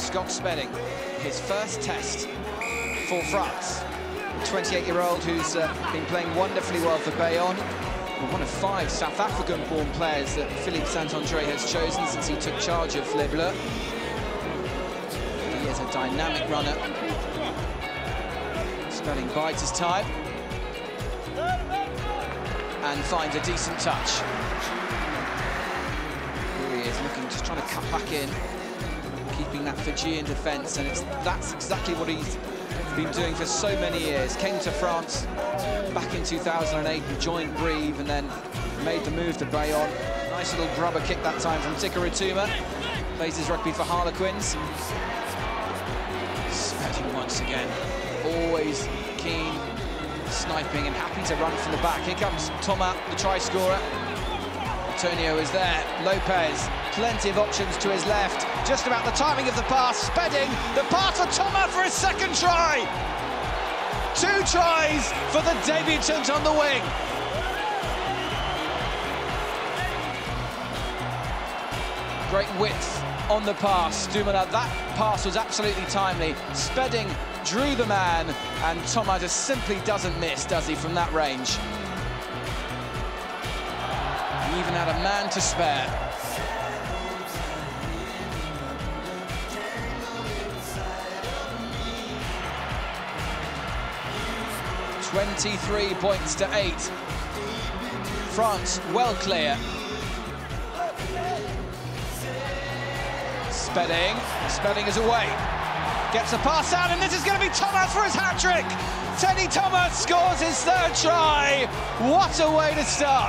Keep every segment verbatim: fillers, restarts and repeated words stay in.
Scott Spedding, his first test for France. The twenty-eight-year-old who's uh, been playing wonderfully well for Bayonne. One of five South African-born players that Philippe Saint-André has chosen since he took charge of Les Bleus. He is a dynamic runner. Spedding bides his time and finds a decent touch. Here he is, looking, just trying to cut back in, keeping that Fijian defence, and it's that's exactly what he's been doing for so many years. Came to France back in two thousand eight and joined Brive, and then made the move to Bayonne. Nice little grubber kick that time from Tika Rituma. Plays his rugby for Harlequins. Spedding once again, always keen, sniping and happy to run from the back. Here comes Thomas, the try scorer. Antonio is there. Lopez, plenty of options to his left. Just about the timing of the pass. Spedding, the pass for Thomas for his second try. Two tries for the debutant on the wing. Great width on the pass. Dumoulin, that pass was absolutely timely. Spedding drew the man, and Thomas just simply doesn't miss, does he, from that range? He even had a man to spare. twenty-three points to eight. France well clear. Spedding, Spedding is away. Gets a pass out, and this is going to be Thomas for his hat-trick. Teddy Thomas scores his third try. What a way to start.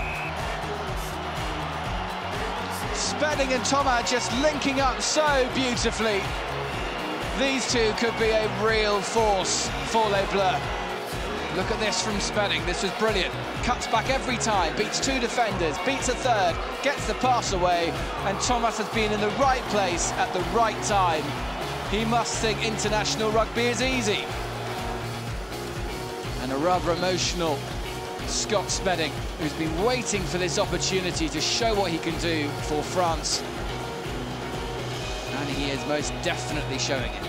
Spedding and Thomas just linking up so beautifully. These two could be a real force for Les Bleus. Look at this from Spedding. This was brilliant. Cuts back every time, beats two defenders, beats a third, gets the pass away, and Thomas has been in the right place at the right time. He must think international rugby is easy. And a rather emotional Scott Spedding, who's been waiting for this opportunity to show what he can do for France. And he is most definitely showing it.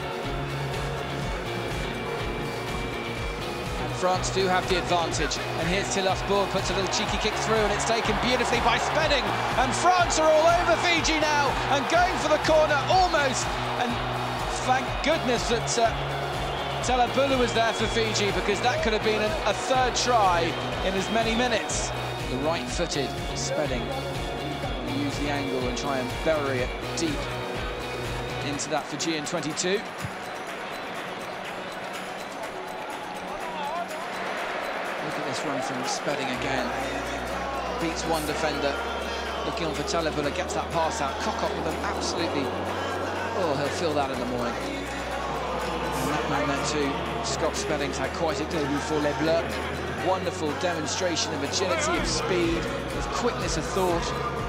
France do have the advantage, and here's Tillas-Bourg, puts a little cheeky kick through, and it's taken beautifully by Spedding, and France are all over Fiji now, and going for the corner almost, and thank goodness that uh, Telebulu was there for Fiji, because that could have been a, a third try in as many minutes. The right-footed Spedding will use the angle and try and bury it deep into that Fijian twenty-two. Run from Spedding again, beats one defender, looking on for Telebulu, gets that pass out. Kokot with them absolutely, oh, he'll feel that in the morning. And that man there too, Scott Spedding's had quite a debut for Les Bleus. Wonderful demonstration of agility, of speed, of quickness of thought.